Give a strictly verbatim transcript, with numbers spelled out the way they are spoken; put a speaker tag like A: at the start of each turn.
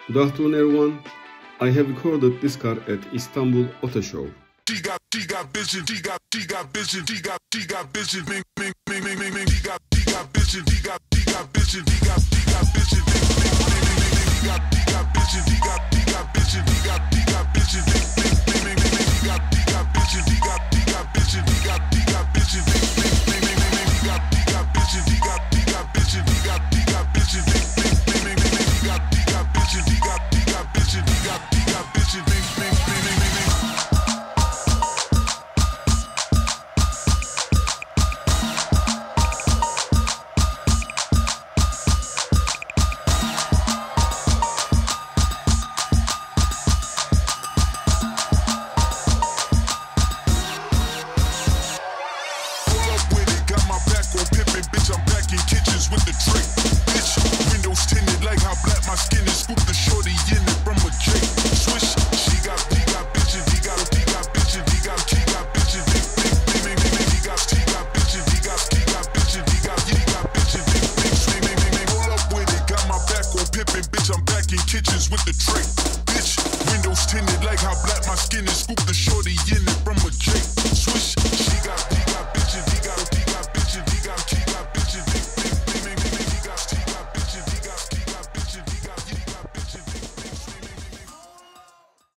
A: Good afternoon everyone. I have recorded this car at Istanbul Auto Show.
B: She got, she got vision, she got, she got vision, she got, she got vision, ming, ming, ming, ming, ming, ming. She got, she got vision, she got, she got vision, she got, she got vision, ming, ming, ming, ming, ming. She got, she got vision, she got, she got vision, she got, she got vision, ming, ming, ming, ming, ming. She got, she got vision, she got, she got vision, she got, she got vision, ming, ming, ming, ming, ming. She got, she got vision, she got, she got vision, she got, she got vision, ming, ming, ming, ming, ming. She got, she got vision, she got, she got vision, she got, she got vision, ming, ming, ming, ming, ming, ming. With the trick, bitch, windows tinted like how black my skin is. Scoop the shorty in it from a Drake. Swish, she got, she got bitches, he got, he got bitches, he got, she got bitches, he, he, he, he, he got, she got bitches, he got, he got bitches, he got, he got bitches, he, he, he, he, he. Roll up with it, got my back on pippin', bitch, I'm back in kitchens with the tray. Bitch, windows tinted like how black my skin is. Scoop the shorty in it